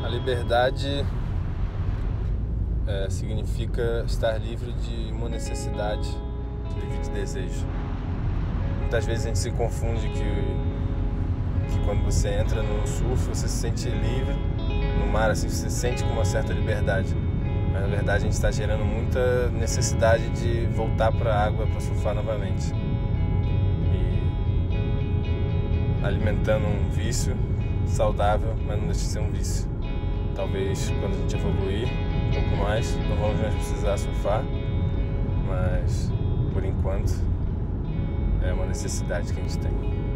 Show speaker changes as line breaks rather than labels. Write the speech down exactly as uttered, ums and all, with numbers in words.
A liberdade é, significa estar livre de uma necessidade, livre de desejo. Muitas vezes a gente se confunde que, que quando você entra no surf, você se sente livre, no mar assim, você se sente com uma certa liberdade. Mas na verdade a gente está gerando muita necessidade de voltar para a água para surfar novamente. E alimentando um vício saudável, mas não deixa de ser um vício. Talvez quando a gente evoluir um pouco mais, não vamos mais precisar surfar, mas por enquanto é uma necessidade que a gente tem.